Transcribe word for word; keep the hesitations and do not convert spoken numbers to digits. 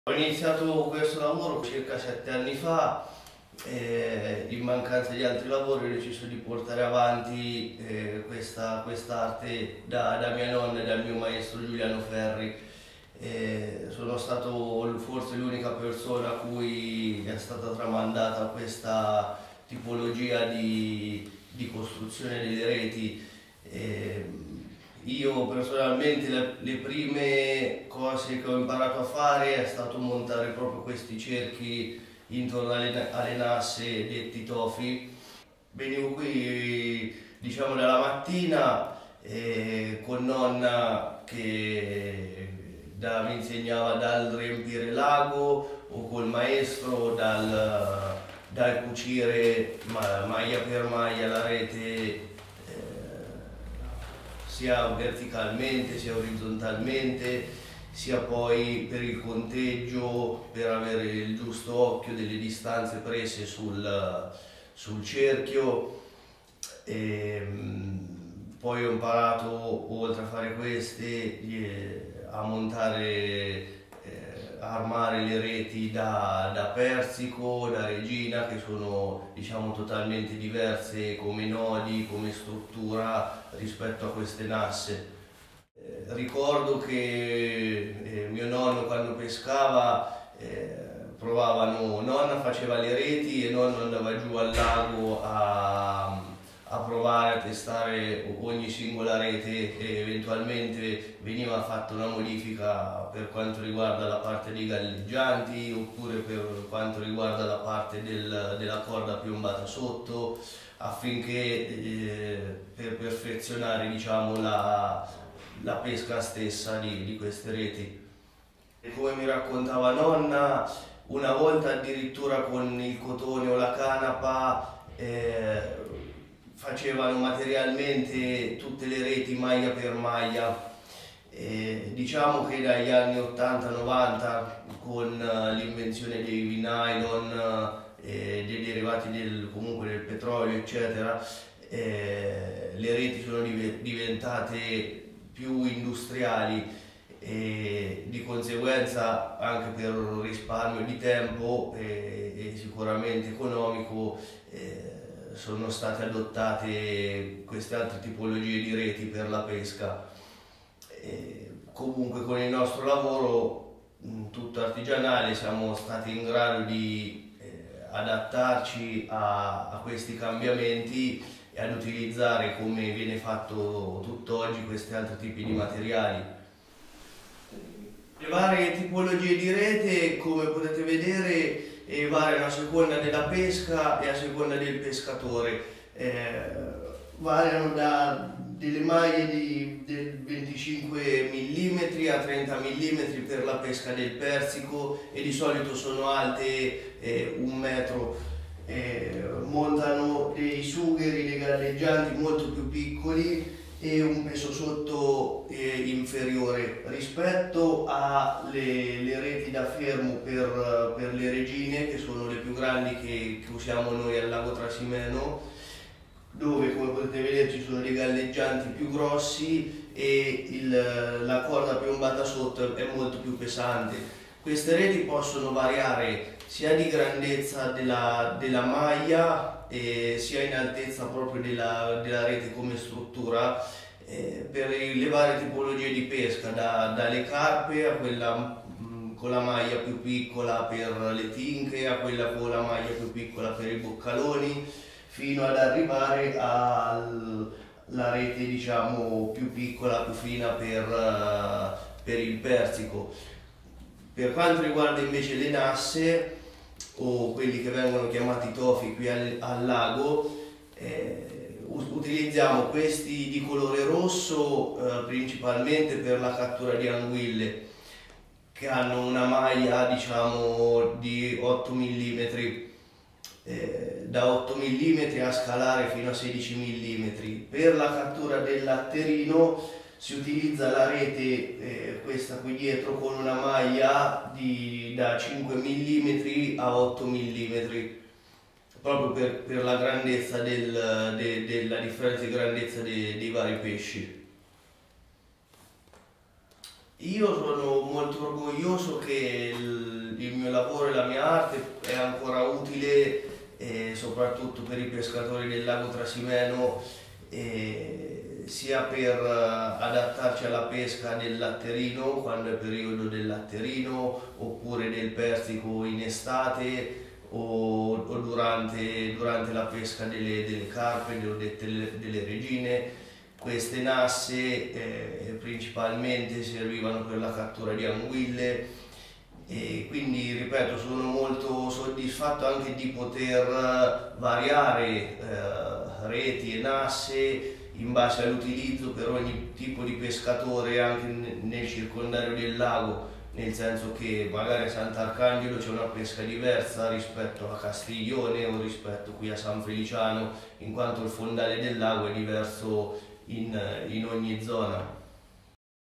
Ho iniziato questo lavoro circa sette anni fa e in mancanza di altri lavori ho deciso di portare avanti eh, questa quest'arte da, da mia nonna e dal mio maestro Giuliano Ferri. Eh, sono stato forse l'unica persona a cui è stata tramandata questa tipologia di, di costruzione delle reti. Eh, Io personalmente le, le prime cose che ho imparato a fare è stato montare proprio questi cerchi intorno alle, alle nasse detti tofi. Venivo qui diciamo dalla mattina eh, con nonna che da, mi insegnava dal riempire l'ago o col maestro dal, dal cucire ma, maglia per maglia la rete sia verticalmente sia orizzontalmente, sia poi per il conteggio, per avere il giusto occhio delle distanze prese sul, sul cerchio. E, poi ho imparato, oltre a fare queste, a montare a armare le reti da, da persico, da regina, che sono diciamo totalmente diverse come nodi, come struttura rispetto a queste nasse. Eh, ricordo che eh, mio nonno quando pescava eh, provavano, nonna faceva le reti e nonno andava giù al lago a a provare a testare ogni singola rete e eventualmente veniva fatta una modifica per quanto riguarda la parte dei galleggianti oppure per quanto riguarda la parte del, della corda piombata sotto, affinché eh, per perfezionare diciamo, la, la pesca stessa di, di queste reti. E come mi raccontava nonna, una volta addirittura con il cotone o la canapa eh, facevano materialmente tutte le reti maglia per maglia. Eh, diciamo che dagli anni ottanta novanta con uh, l'invenzione dei nylon e eh, dei derivati del, comunque del petrolio eccetera, eh, le reti sono diventate più industriali e di conseguenza anche per risparmio di tempo e, e sicuramente economico eh, sono state adottate queste altre tipologie di reti per la pesca. E comunque con il nostro lavoro tutto artigianale siamo stati in grado di eh, adattarci a, a questi cambiamenti e ad utilizzare come viene fatto tutt'oggi questi altri tipi di materiali. Le varie tipologie di rete, come potete vedere, e variano a seconda della pesca e a seconda del pescatore. Eh, variano da delle maglie di, del venticinque millimetri a trenta millimetri per la pesca del persico e di solito sono alte eh, un metro. Eh, montano dei sugheri, dei galleggianti molto più piccoli e un peso sotto eh, inferiore rispetto alle le reti da fermo per, per le regine, che sono le più grandi che, che usiamo noi al lago Trasimeno, dove come potete vedere ci sono dei galleggianti più grossi e il, la corda piombata sotto è molto più pesante. Queste reti possono variare sia di grandezza della, della maglia e sia in altezza proprio della, della rete come struttura eh, per le varie tipologie di pesca, da, dalle carpe a quella mh, con la maglia più piccola per le tinche, a quella con la maglia più piccola per i boccaloni, fino ad arrivare alla rete diciamo più piccola, più fina per, uh, per il persico. Per quanto riguarda invece le nasse, o quelli che vengono chiamati tofi qui al, al lago, eh, utilizziamo questi di colore rosso eh, principalmente per la cattura di anguille, che hanno una maglia diciamo di otto millimetri, eh, da otto millimetri a scalare fino a sedici millimetri. Per la cattura del latterino si utilizza la rete, eh, questa qui dietro, con una maglia di, da cinque millimetri a otto millimetri, proprio per, per la grandezza del, de, della differenza di grandezza de, dei vari pesci. Io sono molto orgoglioso che il, il mio lavoro e la mia arte è ancora utile, eh, soprattutto per i pescatori del lago Trasimeno, eh, sia per eh, adattarci alla pesca del latterino quando è periodo del latterino, oppure del persico in estate, o, o durante, durante la pesca delle, delle carpe o delle, delle regine. Queste nasse eh, principalmente servivano per la cattura di anguille, e quindi, ripeto, sono molto soddisfatto anche di poter variare eh, reti e nasse in base all'utilizzo per ogni tipo di pescatore anche nel circondario del lago, nel senso che magari a Sant'Arcangelo c'è una pesca diversa rispetto a Castiglione o rispetto qui a San Feliciano, in quanto il fondale del lago è diverso in, in ogni zona.